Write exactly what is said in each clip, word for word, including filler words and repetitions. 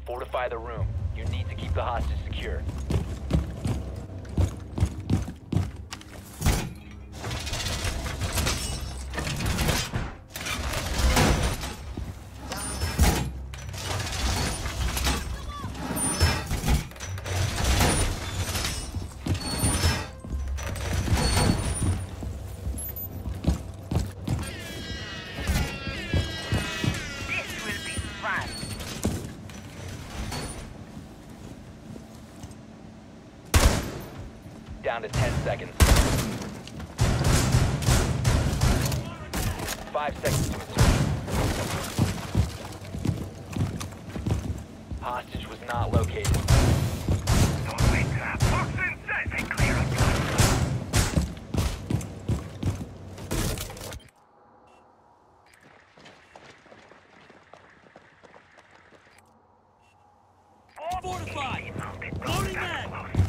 Fortify the room. You need to keep the hostage secure. Down to ten seconds. Five seconds to insertion. Hostage was not located. Don't wait to toxin set and clear up. Fortified! Loading mag!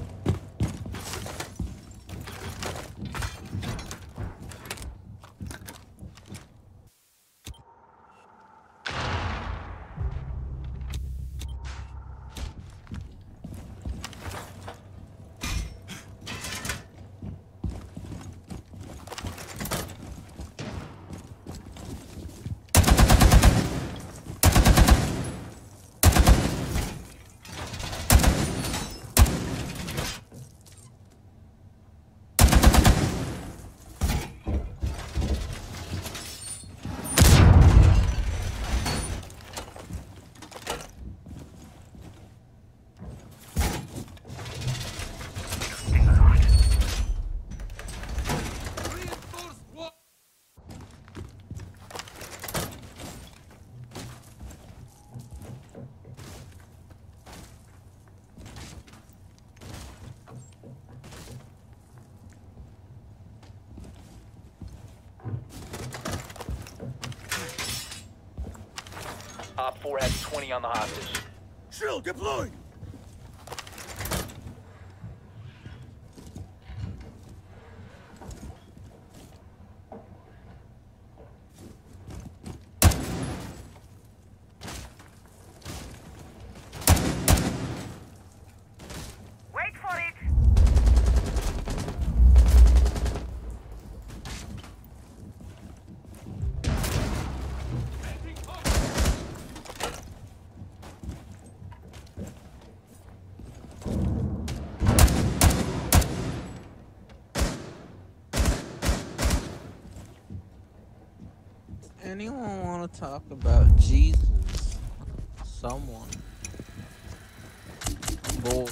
Op four has twenty on the hostage. Shield deployed! Wait for it. Anyone want to talk about Jesus? Someone. Bull.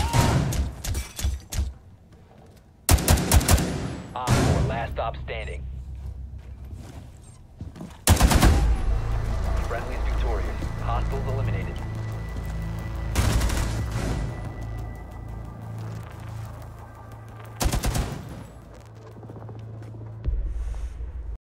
Op four, last stop standing.